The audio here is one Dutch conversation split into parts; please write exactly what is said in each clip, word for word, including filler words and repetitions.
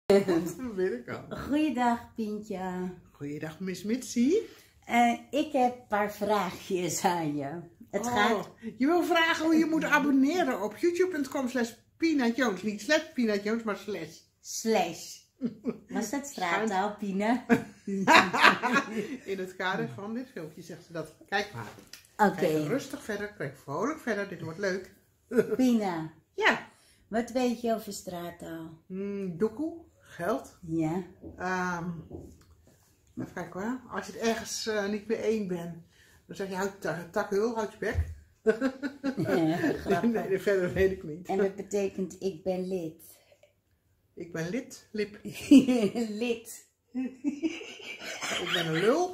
Dat weet ik al. Goeiedag, Pientje. Goeiedag, Miss Mitsie. Uh, ik heb een paar vraagjes aan je. Het oh, gaat... Je wil vragen hoe je moet abonneren op youtube punt com slash Pina Jones. Niet slash Pina Jones, maar slash. Slash. Was dat straattaal, Pina? In het kader van dit filmpje zegt ze dat. Kijk maar. Oké. Okay. Rustig verder, kijk vrolijk verder, dit wordt leuk. Pina. Ja. Wat weet je over straattaal? Mm, doekoe, geld. Ja. Um, even kijken hoor. Als je het ergens uh, niet mee één bent, dan zeg je houd tak, tak hul, houd je bek. Ja, grappig. Nee, verder weet ik niet. En dat betekent ik ben lid. Ik ben lid, lip. Lid. Ik ben een lul.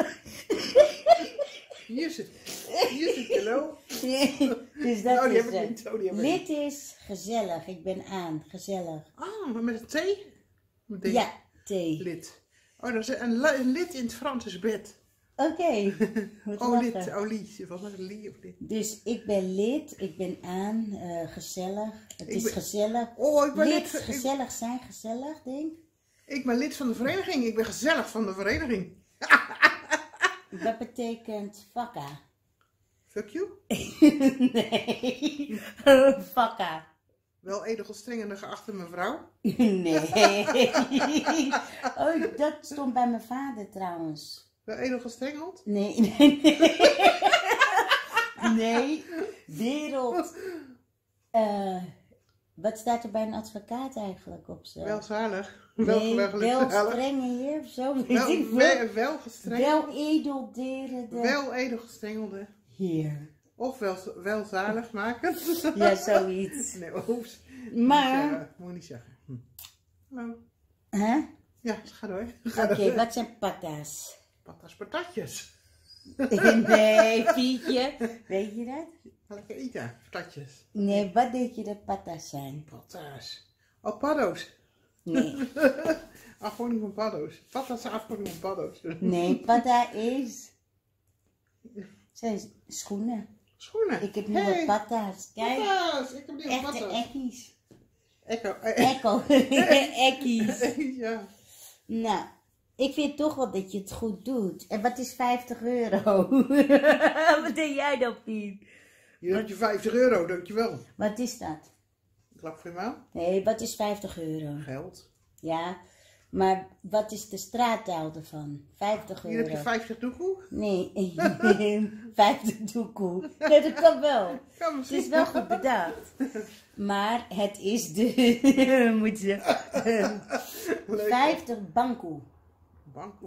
Hier zit, hier zit je lul. Dus dat oh, die is heb ik niet. Oh, die heb ik lid niet. is gezellig. Ik ben aan. Gezellig. Ah, maar met een T? Met ja, T. Lid. Oh, dat is een, een lid in het Frans is bed. Oké. Okay. Oh, lid. Oh, lied. Wat was het? Lied of lid? Dus ik ben lid. Ik ben aan. Uh, gezellig. Het ik is ben... gezellig. Oh, ik ben lid. lid. Gezellig zijn. Gezellig, denk ik. Ik ben lid van de vereniging. Ik ben gezellig van de vereniging. Dat betekent vakka. Fuck you? Nee. Vakka. Wel edelgestrengende geachte mevrouw? Nee. Oh, dat stond bij mijn vader trouwens. Wel edelgestrengeld? Nee, nee, nee. Nee. Wereld. Uh, wat staat er bij een advocaat eigenlijk op zo? Welzalig. Nee, wel strenge heer of zo. Wel, wel, wel gestrengeld. Wel edelderen. Wel edelgestrengelde. Heer. Of wel, welzalig maken. Ja, zoiets. Nee, oeps. Maar... Moet je niet zeggen. Hm. Hallo. Huh? Ja, ga door. Oké, okay, wat zijn patas? Patas patatjes. Nee, Pietje. Weet je dat? Lekker eten, patatjes. Nee, wat denk je dat patas zijn? Patas. Oh, paddo's. Nee. Afkorting van paddo's. Patas zijn afkorting van paddo's. Nee, pata is... zijn schoenen. Schoenen? Ik heb nieuwe hey. Patas. Kijk. Patas, ik heb nieuwe echte patas. Echte ekkies. Ekko. Ekko. Ekkies. Ja. Nou, ik vind toch wel dat je het goed doet. En wat is vijftig euro? Wat denk jij dan, Piet? Hier heb je vijftig euro, dankjewel. Wat is dat? Klap voor je mouw? Nee, wat is vijftig euro? Geld. Ja, maar wat is de straattaal ervan? vijftig euro. Hier heb je vijftig doekoe? Nee, vijftig doekoe. Nee, dat kan wel. Kan het is wel goed bedacht. Maar het is de... moet je... vijftig bankoe. Bankoe?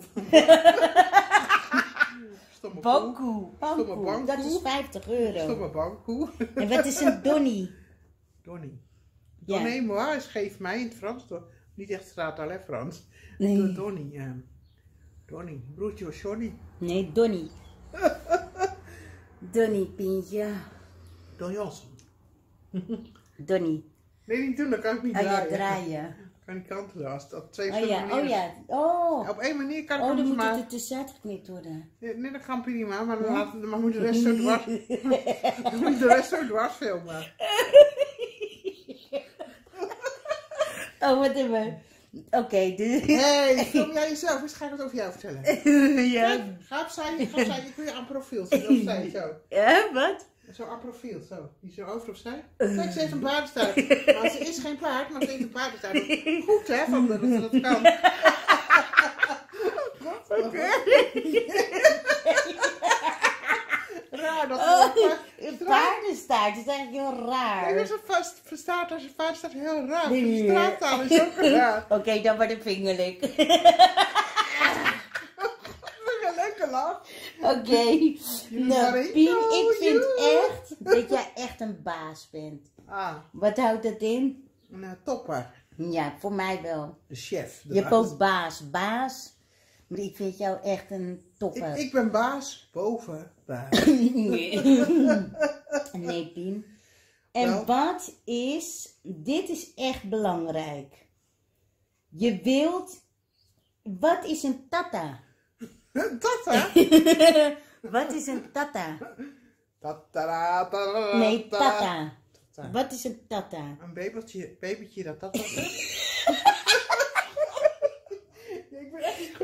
Stomme bankoe. Stomme bankoe. Dat is vijftig euro. Stomme bankoe. En wat is een donnie? Donnie. Ja. Donnie, moi, is geef mij in het Frans. Niet echt straattaal, hè, Frans. Nee. Donnie, ja. Donnie. Broertje of Johnny? Nee, Donnie. Donnie, Pientje. Don Johnson. Donnie. Nee, niet doen, dan kan ik niet oh, draaien. Ja, draaien. Ik kan niet kantelen als dat twee oh, ja. manieren. Oh ja, oh. Op één manier kan ik oh, het dan moet maar... het er tussenuit geknipt worden. Nee, dat kan prima, maar dan, laat, dan moet de rest zo dwars... dan moet de rest zo dwars filmen. Oh, wat hebben we? Oké, okay, dus... Hé, hey, film jij jezelf? Dus ga ik het over jou vertellen. Ja. Ga opzij, ga opzij. Ik wil je aan profiel zien. Opzij, zo. Ja, wat? Zo aan profiel, zo. Die zo over opzij. Kijk, ze heeft een paardenstaart. Maar ze is geen paard, maar ze heeft een paardenstaart. Goed, hè, van dat ze dat kan. Oké. Raar dat oh, een paardenstaart, dat is eigenlijk heel raar. Nee, dat is een vast verstaat als een paardenstaart heel raar. De straattaal is ook raar. Oké, okay, dan wordt het vingerlijk. Lekker lach. Oké. Okay. Nou, Pien, ik vind echt dat jij echt een baas bent. Ah. Wat houdt dat in? Een uh, topper. Ja, voor mij wel. De chef. De je hebt ook baas. Baas. Maar ik vind jou echt een topper. Ik, ik ben baas boven baas. Nee. Nee, Pien. En well. Wat is... Dit is echt belangrijk. Je wilt... Wat is een tata? Tata? Wat is een tata? Tata, tata, nee, tata. tata. Wat is een tata? Een babytje, babytje dat tata is?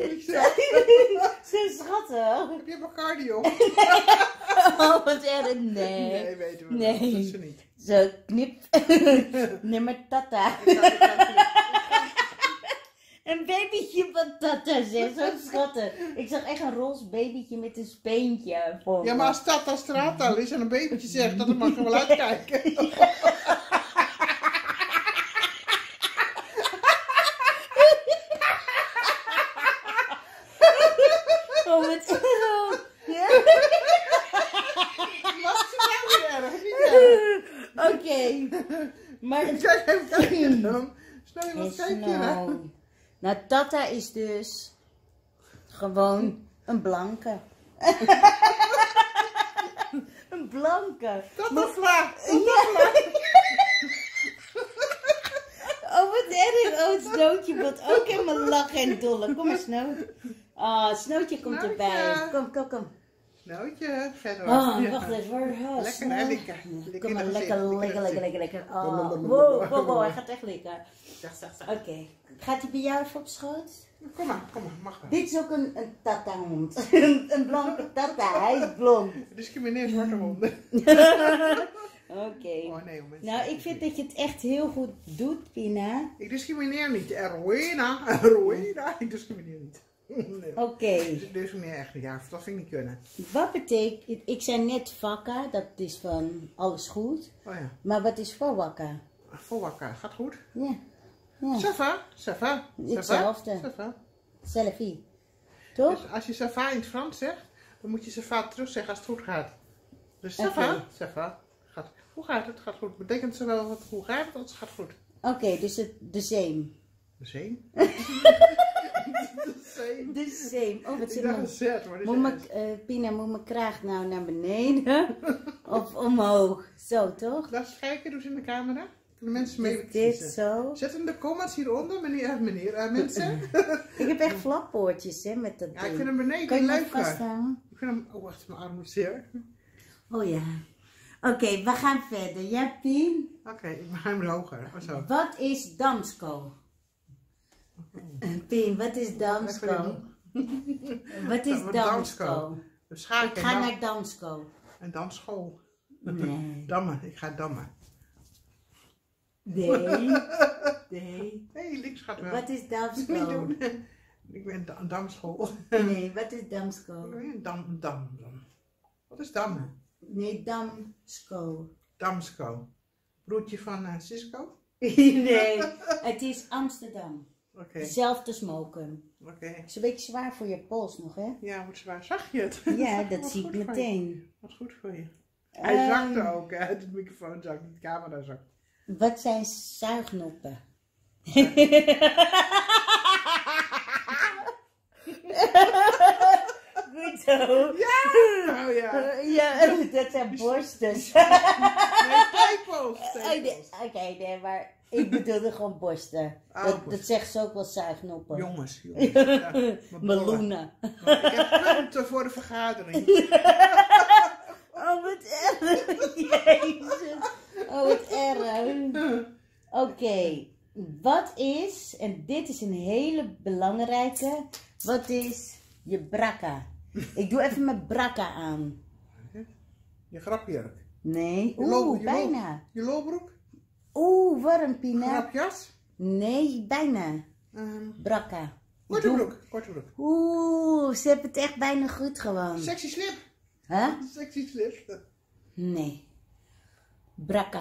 Zo schattig. Heb je Bacardi op? Oh, wat erg. Nee. Nee, weten we Nee. wel. Dat is ze niet. Zo, knip. Nummer tata. Ik ga- ik ga- Een babytje van tata, zeg. Zo schattig. Ik zag echt een roze babytje met een speentje voor Ja, me. maar als Tata straattaal is en een babytje zegt, dan mag je wel uitkijken. Oh, wat erg. Ja? Wat is het nou weer erg? Niet erg. Oké. Maar Kijk even kijken dan. Snel, wat is kijk je nou... naar? Nou, tata is dus gewoon een blanke. Een blanke. Tata vla. Ja. Oh, wat erg. Oh, het Snootje wordt ook helemaal lachen en dollen. Kom maar, Snoot. Ah, Snootje komt Snootje. erbij. Kom, kom, kom. Snootje, verder. Oh, Ja. wacht even hoor. Oh, Lekker, Snoot. hè, lekker. Lekker Kom maar, in het lekker, gezicht, lekker, lekker lekker, in lekker, het lekker. Oh, wow, wow, wow, hij gaat echt lekker. Zeg, zeg, zeg. Oké. Gaat hij bij jou even op schoot? Kom maar, kom maar, mag wel. Dit is ook een, een tata-hond. een, een blanke tata, hij is blond. Discrimineer zwarte honden. Oké. Oh nee, mensen. Nou, ik vind dat je het echt heel goed doet, Pina. Ik discrimineer niet. Erwina, Erwina. Ik discrimineer niet. Nee. Oké. Ik discrimineer echt niet. Ja, dat vind ik niet kunnen. Wat betekent... Ik zei net vakka, dat is van alles goed. Oh ja. Maar wat is voor wakka? Vol wakker. Gaat goed? Ja. Ja. Safa, Safa. Hetzelfde. Safa. Selfie. Toch? Dus als je Safa in het Frans zegt, dan moet je Safa terugzeggen als het goed gaat. Dus Oké. Safa, Safa. Gaat. Hoe gaat het? Gaat goed. Betekent zowel wat hoe gaat het als het gaat goed. Oké, dus het, de same. De zee? De zee. De same. Oh, wat Ik zit dacht me... een zet, maar Moet mijn, eh, Pina, moet mijn kraag nou naar beneden? Of omhoog? Zo, toch? Laat eens kijken, doe ze in de camera. Kunnen mensen mee Is dit kiezen. zo? Zet in de comments hieronder, meneer, eh, meneer, eh, mensen. Ik heb echt flappoortjes, hè, met dat Ja, ding. ik vind hem beneden Kan je hem leuker. vasthouden? Ik vind hem, oh wacht, mijn arm moet zeer. Oh ja. Oké, we gaan verder. Ja, Pien? Oké, ik maak hem hoger. Oh, zo. Wat is Damsko? Pien, wat is Damsko? Wat is Wat Damsko? Damsko? Dus Ik schaken ga en, naar Damsko. en dansschool. Nee. Dammen, ik ga dammen. Nee. Nee. Nee, links gaat wel. Wat is Niet Damsko? doen. Ik ben da damschool. Nee, wat is Damsko? Dam, dam, dam. Wat is dammen? Nee, Damsko. Damsko. Broertje van uh, Cisco? Nee, het is Amsterdam. Oké, Dezelfde smoken. oké. Is een beetje zwaar voor je pols nog, hè? Ja, wordt zwaar. Zag je het? Ja, dat Wat zie ik goed voor je. meteen. Wat goed voor je. Hij Ehm, zakte ook, hè? De microfoon zakte, de camera zakte. Wat zijn zuignoppen? Goed zo. Ja! Oh ja. Ja, dat zijn borstens. Nee, tepels. Oh, nee, tepels. Oké, nee, maar ik bedoelde gewoon borsten. Oh, Dat, borsten. dat zegt ze ook wel zuignoppen. Jongens, jongens. Ja, mijn bollen. Meloenen. Maar ik heb punten voor de vergadering. Oh, wat erg. Jezus. Oh, wat erg. Oké, wat is, en dit is een hele belangrijke, wat is je brakka? Ik doe even mijn brakka aan. Je grapjurk. Nee, Je lol- oeh, je bijna. lol- Je lolbroek. Oeh, warm, Pina. Grapjas. Nee, bijna. Ehm Brakka. korte Doe- broek. Korte broek. Oeh, ze hebben het echt bijna goed gewoon. Sexy slip. Huh? Sexy slip. Nee. Brakka.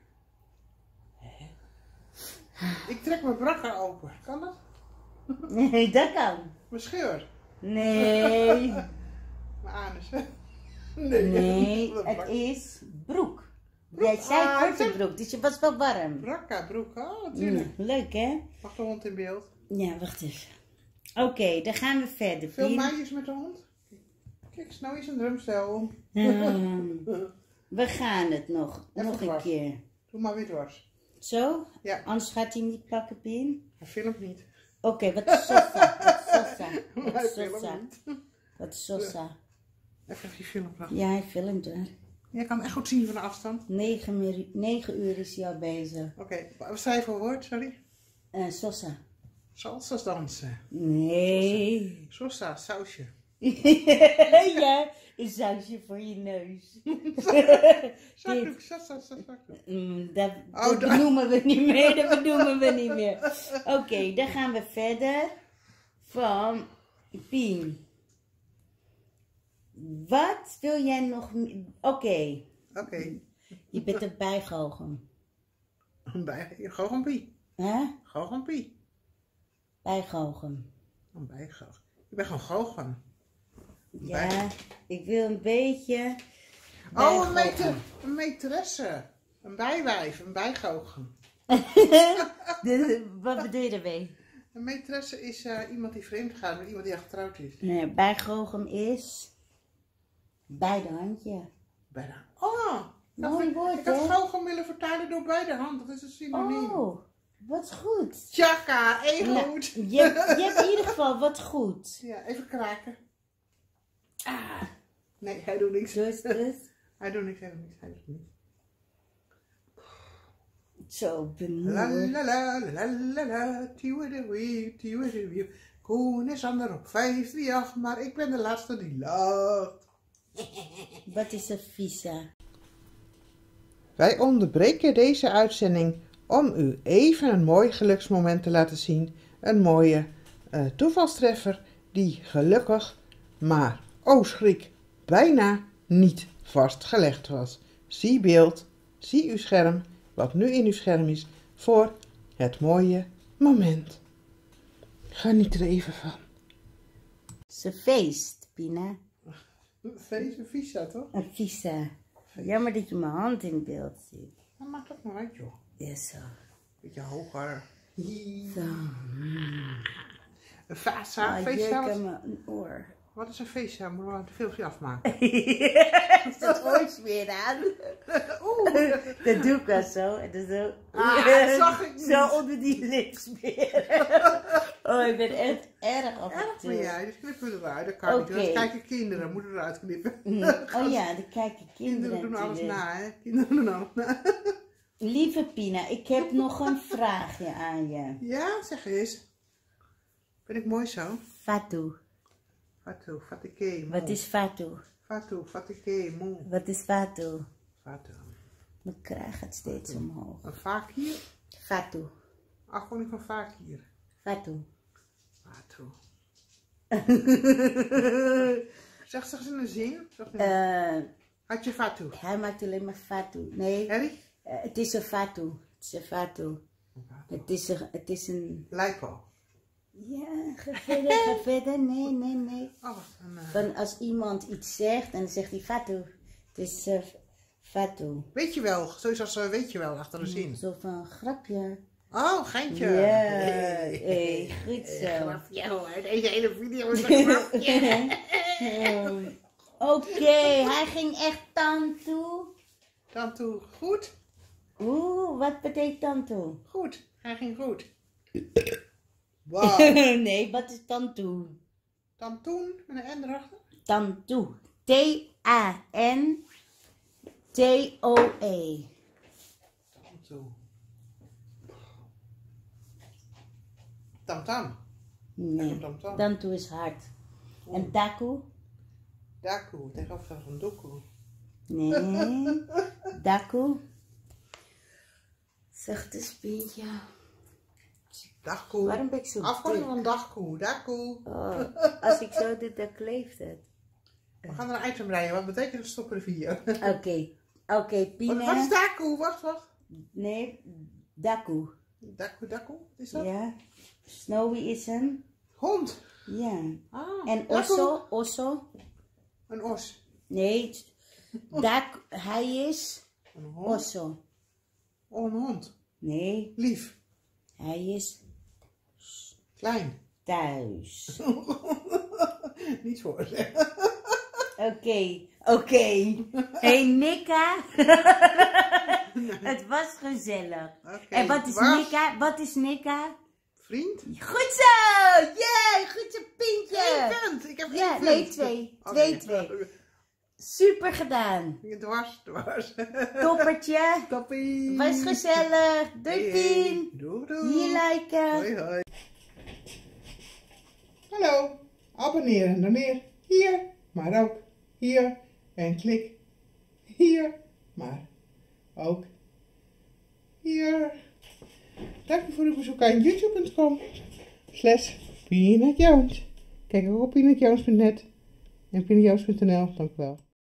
Ik trek mijn brakka open. Kan dat? Nee, dat kan. Mijn scheur. Nee. Mijn anus. Nee. Nee, Wat een het brak- is broek. Jij zei Ah, korte ik broek, dus je was wel warm. Brakka broek. Oh, natuurlijk. Mm, leuk hè? Mag de hond in beeld? Ja, wacht even. Oké, dan gaan we verder. Veel Pien. meisjes met de hond? Kijk, Snow is een drumstel. Hmm, we gaan het nog. Even nog een dwars. keer. Doe maar weer dwars. Zo? Ja. Anders gaat hij niet pakken, Pien. Hij filmt niet. Oké, wat is sosa? Wat is sosa? Wat Hij is filmt sosa? niet. Wat is sosa? Even die film. Ja, hij filmt er. Je kan hem echt goed zien van de afstand. Negen, uur- negen uur is hij al bezig. Oké, wat zei je voor woord? Sorry. Eh, sosa. Salsa's dansen. Nee. Salsa, sausje. Ja, een sausje voor je neus. Zakdoek, salsa, zakdoek. Mm, dat Oh, dat dat- benoemen we niet meer, dat benoemen we niet meer. Oké, okay, dan gaan we verder van Pien. Wat wil jij nog... Oké, okay. Oké. Okay. Je bent een bijgoochem. Een bij... Goochempie. Hè? Goochempie. Bijgoochem. Een bijgoochem. Ik ben gewoon goochem. Ja, bij... ik wil een beetje... Oh, een, meter, een metresse. Een bijwijf, een bijgoochem. Wat bedoel je daarmee? Een metresse is uh, iemand die vreemd gaat met iemand die al getrouwd is. Nee, bijgoochem is... Beide handje. Beide. Oh, mooi woord, ik had goochem willen vertalen door beide handen. Dat is een synoniem. Oh, wat goed. Tjaka, even goed. Ja, je, hebt, je hebt in ieder geval wat goed. Ja, even kraken. Ah. Nee, hij doet niks. Dus, dus. Hij doet niks, hij doet niks, hij doet niks. Zo benieuwd. La la la la la la, tiwedewee, tiwedewee. Koen is ander op vijf drie acht, maar ik ben de laatste die lacht. Wat is een visa? Wij onderbreken deze uitzending om u even een mooi geluksmoment te laten zien. Een mooie uh, toevalstreffer die gelukkig, maar oh schrik, bijna niet vastgelegd was. Zie beeld, zie uw scherm, wat nu in uw scherm is, voor het mooie moment. Geniet er even van. Ze feest, Pina. Een feest, een visa toch? Een visa. Jammer dat je mijn hand in beeld ziet. Dat maakt ook maar uit, joh. Ja, zo. Beetje hoger. Zo. Een vasa, Ah, feestzaal. jeuk aan mijn oor. Wat is een feestzaal? Moeten we een filmpje afmaken? Is dat ooit weer aan? Oeh. Dat doe ik wel zo. En dan zo. Ah, dat zag ik niet. Zo onder die lipspeer. Oh, ik ben echt erg af en Erg toe. ben jij, dus knippen we eruit. Dat kan Oké. niet. Dat kijken kinderen, moeten we eruit knippen. Oh ja, dan kijken kinderen Kinderen doen alles natuurlijk. na, hè? Kinderen doen alles na. Lieve Pina, ik heb nog een vraagje aan je. Ja, zeg eens. Ben ik mooi zo? Fatou. Fatou, fatike, Wat is Fatou? Fatou, fatike, moe. Wat is Fatou? Fatou. Mijn kraag gaat steeds Fatou. omhoog. Een vaak hier? Fatou. Afkorting van vaak hier. Fatou. Fatou. Zeg ze eens in een zin. Zeg eens. Uh, Had je Fatou? hij maakt alleen maar Fatou. Nee, Harry? uh, het is een Fatou. Het is een Fatou. Het is een... Het is een... Lijpo. Ja, ga verder, ga verder. Nee, nee, nee. Oh, wat een... Uh... Van als iemand iets zegt en dan zegt hij Fatou. Het is uh, Fatou. Weet je wel, zoiets als uh, weet je wel, achter de zin. Zo van grapje. Oh, geintje. Ja, hey, hey, goed zo. Grapje hoor, deze hele video is een grapje. um, Oké, okay, hij ging echt tantoe. Tantoe, goed? Oeh, wat betekent tantoe? Goed, hij ging goed. Wow. Nee, wat is tantoe? Tantoen, met een N erachter? Tantoe. T A N T O E. Tantoe. Tamtam. Nee, Tam -tam. tantoe is hard. En daku? Daku, tegenover van doku. Nee, daku. Zachte spientje. Dagkoe. Waarom ben ik zo Afkorting dik? van dagkoe, dagkoe. Oh, als ik zo doe, dan kleeft het. We gaan er een item rijden, wat betekent dat stoppen de video? Oké, oké, okay, Pina. Wat, wat is dagkoe? Wacht, wacht. Nee, daku. Dagkoe, dagkoe, wat is dat? Ja. Snowy is een... Hond. Ja. Ah, En dakoe. osso, osso. Een os. Nee, dak, hij is Een hond. osso. Oh, een hond. Nee, Lief. hij is Klein. thuis. Niet voor. Oké, oké. Hey Nika. Het was gezellig. Okay. En wat is Was Nika? Wat is Nika? Vriend? Goed zo! Yay! Goed zo, Pientje! Eén punt. Ik heb Ja, één nee, punt. twee. Oh, Twee, nee. twee. Super gedaan. Dwars, dwars. Toppertje. Toppie. Was gezellig. Doei, Hey, hey. Pien. Doei, doei. Hier liken. Hoi, hoi. Hallo, abonneer en doneer hier, maar ook hier. En klik hier, maar ook hier. Dank u voor uw bezoek aan youtube punt com slash peanutjones. Kijk ook op peanutjones punt net en peanutjones punt n l. Dank u wel.